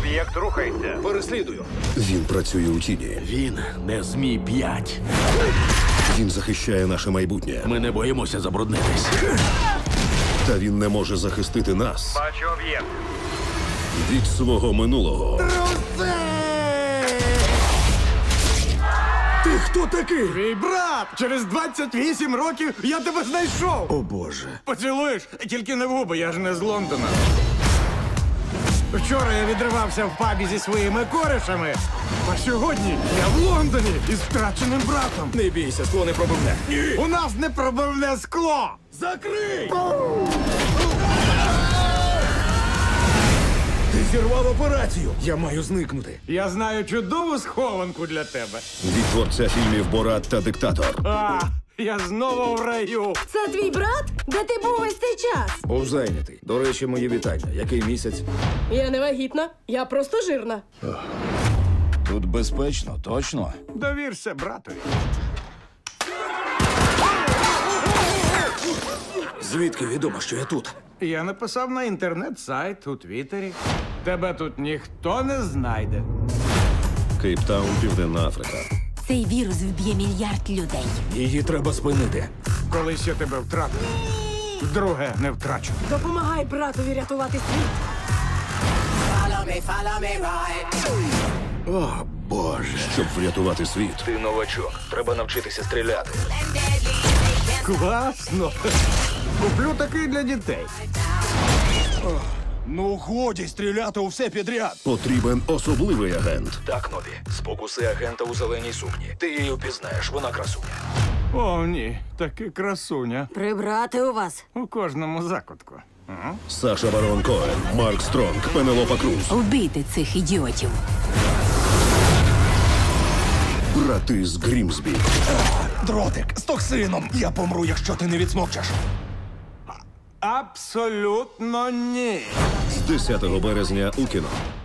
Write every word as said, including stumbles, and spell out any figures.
Об'єкт рухається. Переслідую. Він працює у тіні. Він не змій п'ять. Він захищає наше майбутнє. Ми не боїмося забруднитись. Та він не може захистити нас Бачу об'єкт. від свого минулого. Ти хто такий? Твій брат! Через двадцять вісім років я тебе знайшов! О, Боже. Поцілуєш? Тільки не в губи, я ж не з Лондона. Вчора я відривався в пабі зі своїми коришами, а сьогодні я в Лондоні із втраченим братом. Не бійся, скло не пробивне. У нас не пробивне скло! Закрий! Ти зірвав операцію. Я маю зникнути. Я знаю чудову схованку для тебе. Від творця фільмів «Борат» та «Диктатор». А, я знову в раю. Це твій брат? Де ти був весь цей час? Був зайнятий. До речі, мої вітання. Який місяць? Я не вагітна, я просто жирна. Тут безпечно, точно. Довірся братові. Звідки відомо, що я тут? Я написав на інтернет-сайт у Твіттері. Тебе тут ніхто не знайде. Кейптаун, Південна Африка. Цей вірус вб'є мільярд людей. Її треба спинити. Колись я тебе втратив. Друге не втрачу. Допомагай братові рятувати світ. О, Боже. Щоб врятувати світ, Ти новачок. Треба навчитися стріляти. Класно. Куплю такий для дітей. Ну, годі стріляти у все підряд. потрібен особливий агент. Так, Нові. Спокуси агента у зеленій сукні. Ти її впізнаєш, вона красуня. О, ні, таки красуня. Прибрати у вас. У кожному закутку. Саша Барон Коен, Марк Стронг, Пенелопа Круз. Вбийте цих ідіотів. Брати з Грімсбі. Дротик з токсином. Я помру, якщо ти не відсмокчеш. Абсолютно ні. З десятого березня у кіно.